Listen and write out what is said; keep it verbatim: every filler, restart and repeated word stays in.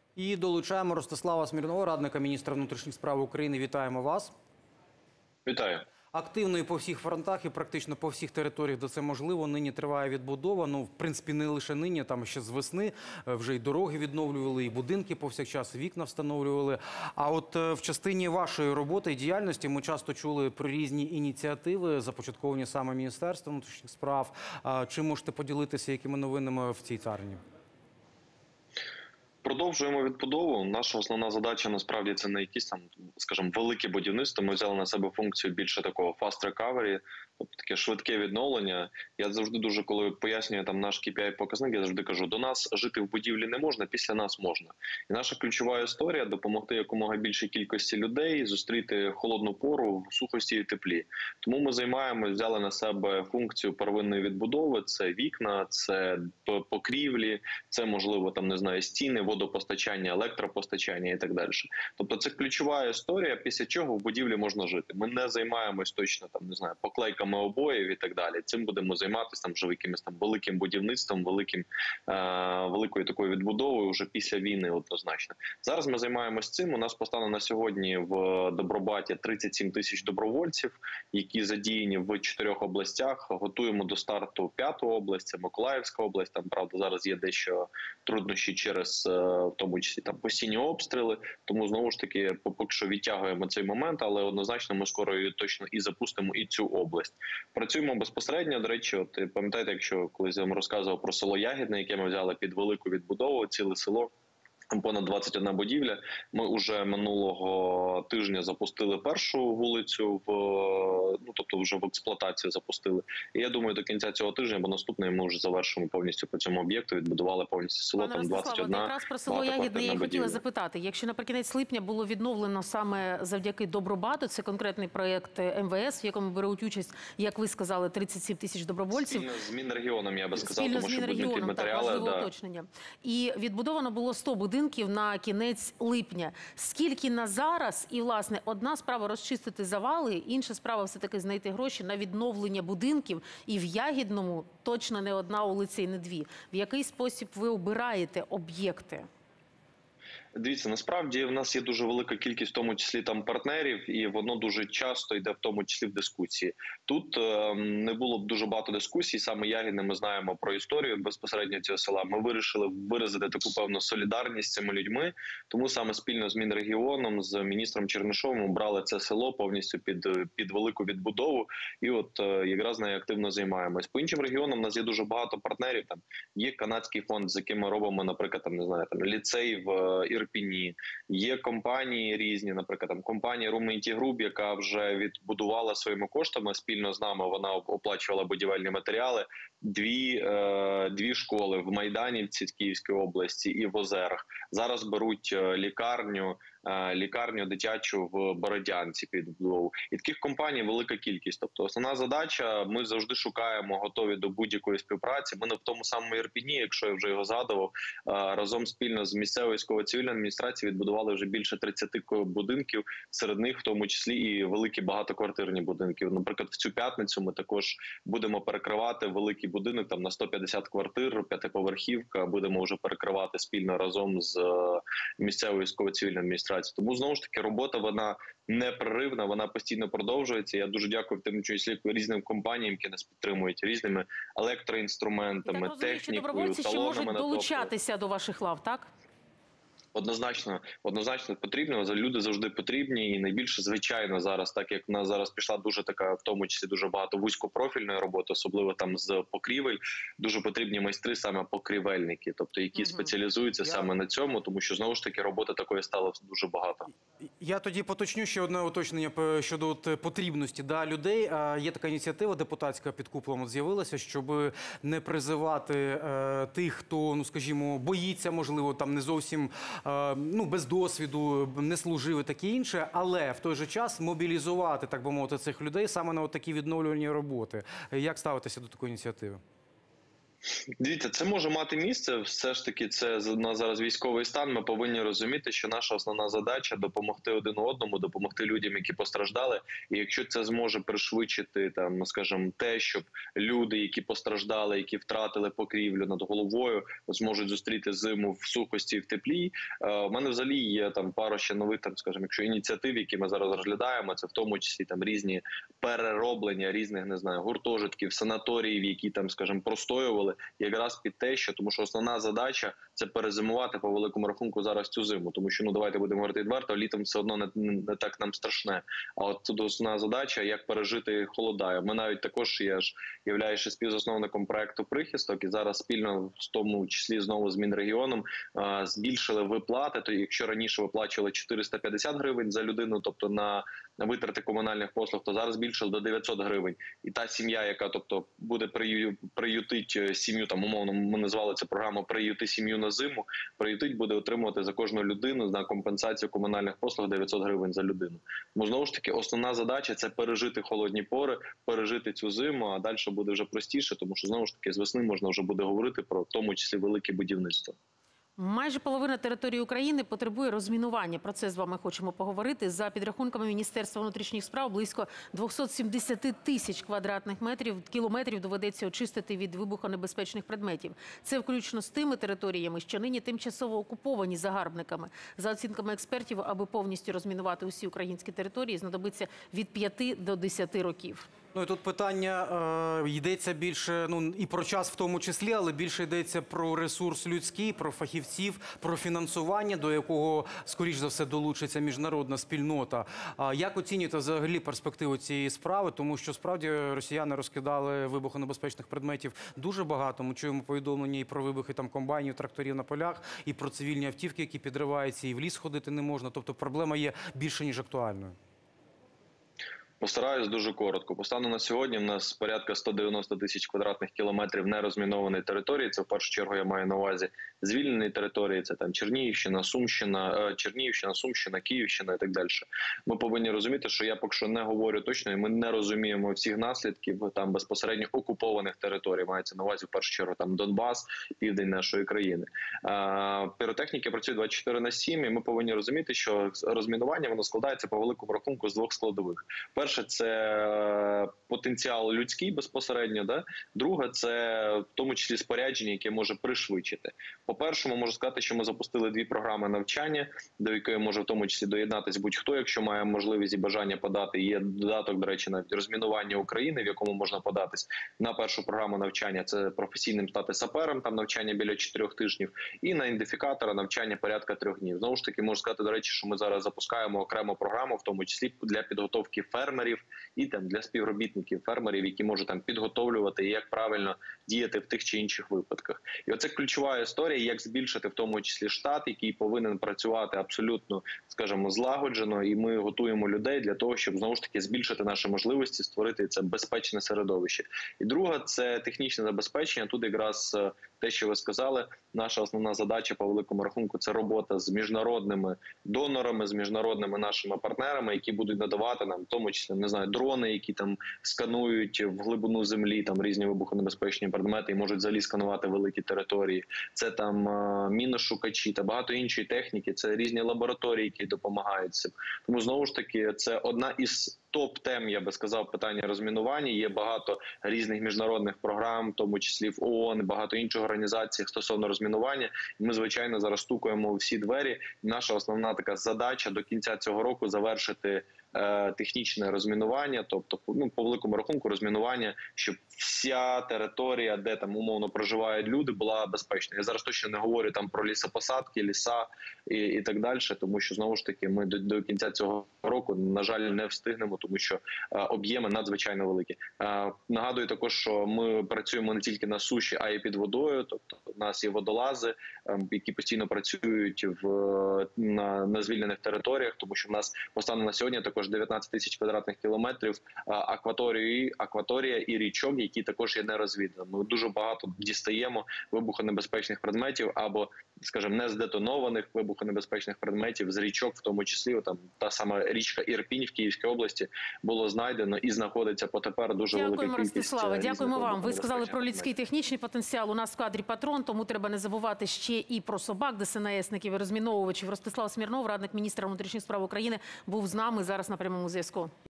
І долучаємо Ростислава Смірнова, радника міністра внутрішніх справ України. Вітаємо вас. Вітаю. Активно і по всіх фронтах, і практично по всіх територіях, де це можливо. Нині триває відбудова. Ну, в принципі, не лише нині, там ще з весни вже і дороги відновлювали, і будинки повсякчас, вікна встановлювали. А от в частині вашої роботи і діяльності ми часто чули про різні ініціативи, започатковані саме Міністерством внутрішніх справ. Чим можете поділитися, якими новинами в цій царині? Продовжуємо відбудову. Наша основна задача, насправді, це не якісь там, скажімо, велике будівництво. Ми взяли на себе функцію більше такого fast recovery, тобто таке швидке відновлення. Я завжди дуже, коли пояснюю там наш кей пі ай-показник, я завжди кажу, до нас жити в будівлі не можна, після нас можна. І наша ключова історія – допомогти якомога більшій кількості людей зустріти холодну пору в сухості і теплі. Тому ми займаємося, взяли на себе функцію первинної відбудови. Це вікна, це покрівлі, це, можливо, там, не знаю, стіни, водопостачання, електропостачання і так далі. Тобто це ключова історія, після чого в будівлі можна жити. Ми не займаємось точно там, не знаю, поклейками обоїв і так далі. Цим будемо займатися там вже якимось там великим будівництвом, великим, е великою такою відбудовою вже після війни однозначно. Зараз ми займаємось цим. У нас постане на сьогодні в Добробаті тридцять сім тисяч добровольців, які задіяні в чотирьох областях. Готуємо до старту п'яту область, це Миколаївська область. Там, правда, зараз є дещо труднощі через в тому числі там постійні обстріли, тому знову ж таки поки що відтягуємо цей момент, але однозначно ми скоро точно і запустимо і цю область. Працюємо безпосередньо, до речі, от пам'ятаєте, якщо колись я вам розказував про село Ягідне, яке ми взяли під велику відбудову, ціле село, понад двадцять одна будівля. Ми уже минулого тижня запустили першу вулицю, в, ну тобто вже в експлуатацію запустили. І я думаю, до кінця цього тижня, або наступної, ми вже завершимо повністю по цьому об'єкту, відбудували повністю село, Пане там двадцять одна. Якраз про село Ягідне я і хотіла запитати. Якщо наприкінець липня було відновлено саме завдяки Добробату, це конкретний проєкт ем ве ес, в якому беруть участь, як ви сказали, тридцять сім тисяч добровольців. Спільно з Мінрегіоном, я би сказав, Спільно тому з що будуть матеріали. Так, важливе да. уточнення. І відбудовано було сто будинків на кінець липня. Скільки на зараз? І, власне, одна справа розчистити завали, інша справа все-таки знайти гроші на відновлення будинків. І в Ягідному точно не одна вулиця і не дві. В який спосіб ви обираєте об'єкти? Дивіться, насправді в нас є дуже велика кількість, в тому числі там партнерів, і воно дуже часто йде в тому числі в дискусії. Тут е, не було б дуже багато дискусій, саме Ягідне, ми знаємо про історію безпосередньо цього села. Ми вирішили виразити таку певну солідарність з цими людьми, тому саме спільно з Мінрегіоном, з міністром Чернишовим обрали це село повністю під, під велику відбудову, і от е, якраз нею активно займаємось. По іншим регіонам у нас є дуже багато партнерів, там є канадський фонд, з яким ми робимо, наприклад, там, не знаю, там ліцей в Ірпіні. Є компанії різні, наприклад, там компанія Румейті Груп, яка вже відбудувала своїми коштами, спільно з нами вона оплачувала будівельні матеріали. Дві, е, дві школи в Майданівці Київської області і в Озерах. Зараз беруть лікарню, е, лікарню дитячу в Бородянці під відбудову. І таких компаній велика кількість. Тобто основна задача, ми завжди шукаємо, готові до будь-якої співпраці. Ми в тому самому Ірпіні, якщо я вже його згадував, е, разом спільно з місцевою військово-цивільною адміністрацією відбудували вже більше тридцяти будинків, серед них в тому числі і великі багатоквартирні будинки. Наприклад, в цю п'ятницю ми також будемо перекривати великий будинок там на сто п'ятдесят квартир, п'ятиповерхівка, будемо вже перекривати спільно разом з місцевою військово-цивільною адміністрацією. Тому знову ж таки робота вона непреривна, вона постійно продовжується. Я дуже дякую в тому числі різним компаніям, які нас підтримують, різними електроінструментами, так, розумію, технікою, добровольці ще можуть талонами долучатися до ваших лав, так? Однозначно, однозначно потрібно, люди завжди потрібні, і найбільше, звичайно, зараз, так як в нас зараз пішла дуже така, в тому числі дуже багато вузькопрофільної роботи, особливо там з покрівель, дуже потрібні майстри, саме покрівельники, тобто які угу. спеціалізуються Я... саме на цьому, тому що, знову ж таки, роботи такої стало дуже багато. Я тоді поточню ще одне уточнення щодо от потрібності да, людей. Є така ініціатива депутатська під куполом з'явилася, щоб не призивати е, тих, хто, ну скажімо, боїться, можливо, там не зовсім ну, без досвіду, не служив і таке інше, але в той же час мобілізувати, так би мовити, цих людей саме на от такі відновлювальні роботи. Як ставитися до такої ініціативи? Дивіться, це може мати місце. Все ж таки, це на зараз військовий стан. Ми повинні розуміти, що наша основна задача допомогти один одному, допомогти людям, які постраждали. І якщо це зможе пришвидшити, там, скажімо, те, щоб люди, які постраждали, які втратили покрівлю над головою, зможуть зустріти зиму в сухості і в теплі. У мене взагалі є там пара ще нових, там, скажімо, якщо ініціатив, які ми зараз розглядаємо, це в тому числі там різні перероблення різних, не знаю, гуртожитків, санаторіїв, які там, скажімо, простоювали. Якраз під те, що тому що основна задача це перезимувати по великому рахунку зараз цю зиму, тому що ну давайте будемо говорити відверто, літом все одно не, не так нам страшне. А от тут основна задача, як пережити холода. Ми навіть також я ж являюся співзасновником проекту «Прихисток» і зараз спільно в тому числі знову з Мінрегіоном а, збільшили виплати. То якщо раніше виплачували чотириста п'ятдесят гривень за людину, тобто на на витрати комунальних послуг, то зараз збільшили до дев'ятсот гривень. І та сім'я, яка тобто буде прию, приютить сім'ю, там умовно ми назвали це програму «Приюти сім'ю на зиму», приютить буде отримувати за кожну людину на компенсацію комунальних послуг дев'ятсот гривень за людину. Тому знову ж таки основна задача – це пережити холодні пори, пережити цю зиму, а далі буде вже простіше, тому що знову ж таки з весни можна вже буде говорити про в тому числі велике будівництво. Майже половина території України потребує розмінування. Про це з вами хочемо поговорити. За підрахунками Міністерства внутрішніх справ, близько двісті сімдесят тисяч квадратних метрів, кілометрів доведеться очистити від вибухонебезпечних предметів. Це включно з тими територіями, що нині тимчасово окуповані загарбниками. За оцінками експертів, аби повністю розмінувати усі українські території, знадобиться від п'яти до десяти років. Ну і тут питання е, йдеться більше, ну і про час в тому числі, але більше йдеться про ресурс людський, про фахівців, про фінансування, до якого, скоріш за все, долучиться міжнародна спільнота. А як оцінюєте взагалі перспективу цієї справи? Тому що, справді, росіяни розкидали вибухонебезпечних предметів дуже багато. Ми чуємо повідомлення і про вибухи там комбайнів, тракторів на полях, і про цивільні автівки, які підриваються, і в ліс ходити не можна. Тобто проблема є більше, ніж актуальною. Постараюсь дуже коротко. По стану на сьогодні в нас порядка сто дев'яносто тисяч квадратних кілометрів нерозмінованої території. Це в першу чергу я маю на увазі звільнені території. Це там Чернігівщина, Сумщина, Чернігівщина, Сумщина, Київщина і так далі. Ми повинні розуміти, що я поки що не говорю точно, і ми не розуміємо всіх наслідків там безпосередньо окупованих територій. Мається на увазі в першу чергу там Донбас, південь нашої країни. Піротехніки працюють двадцять чотири на сім, і ми повинні розуміти, що розмінування воно складається по великому рахунку з двох складових. Перше – це потенціал людський безпосередньо, да? Друге – це в тому числі спорядження, яке може пришвидшити. По-першому, можу сказати, що ми запустили дві програми навчання, до якої може в тому числі доєднатися будь-хто, якщо має можливість і бажання подати. Є додаток, до речі, навіть розмінування України, в якому можна податись на першу програму навчання. Це професійним стати сапером, там навчання біля чотирьох тижнів, і на ідентифікатора навчання порядка трьох днів. Знову ж таки, можу сказати, до речі, що ми зараз запускаємо окрему програму, в тому числі для підготовки фермерів і там для співробітників фермерів, які можуть там підготовлювати і як правильно діяти в тих чи інших випадках. І оце ключова історія, як збільшити в тому числі штат, який повинен працювати абсолютно, скажімо, злагоджено, і ми готуємо людей для того, щоб знову ж таки збільшити наші можливості, створити це безпечне середовище. І друге – це технічне забезпечення. Тут якраз те, що ви сказали, наша основна задача по великому рахунку – це робота з міжнародними донорами, з міжнародними нашими партнерами, які будуть надавати нам, в тому числі, не знаю, дрони, які там сканують в глибину землі там різні вибухонебезпечні предмети і можуть взагалі сканувати великі території. Це там міношукачі та багато іншої техніки, це різні лабораторії, які допомагають цим. Тому знову ж таки, це одна із топ-тем, я би сказав, питання розмінування. Є багато різних міжнародних програм, в тому числі в ООН, багато інших організацій стосовно розмінування. І ми, звичайно, зараз стукаємо у всі двері. Наша основна така задача до кінця цього року завершити е, технічне розмінування, тобто, ну, по великому рахунку розмінування, щоб вся територія, де там умовно проживають люди, була безпечна. Я зараз точно не говорю там про лісопосадки, ліса і, і так далі, тому що, знову ж таки, ми до, до кінця цього року, на жаль, не встигнемо, тому що е, об'єми надзвичайно великі. Е, нагадую також, що ми працюємо не тільки на суші, а й під водою, тобто у нас є водолази, е, які постійно працюють в, на, на звільнених територіях, тому що в нас по стану на сьогодні також дев'ятнадцять тисяч квадратних кілометрів е, акваторії, акваторія і річок, які також є нерозвіданими. Ми дуже багато дістаємо вибухонебезпечних предметів або, скажімо, не здетонованих вибухонебезпечних предметів з річок, в тому числі там та сама річка Ірпінь в Київській області, було знайдено і знаходиться потепер дуже велика Дякуємо, кількість. Ростиславе. різних Дякуємо вам. Ви вибухонебезпечних сказали про людський предметів. технічний потенціал. У нас в кадрі патрон, тому треба не забувати ще і про собак, ДСНСників і розміновувачів. Ростислав Смірнов, радник міністра внутрішніх справ України, був з нами зараз на прямому зв'язку.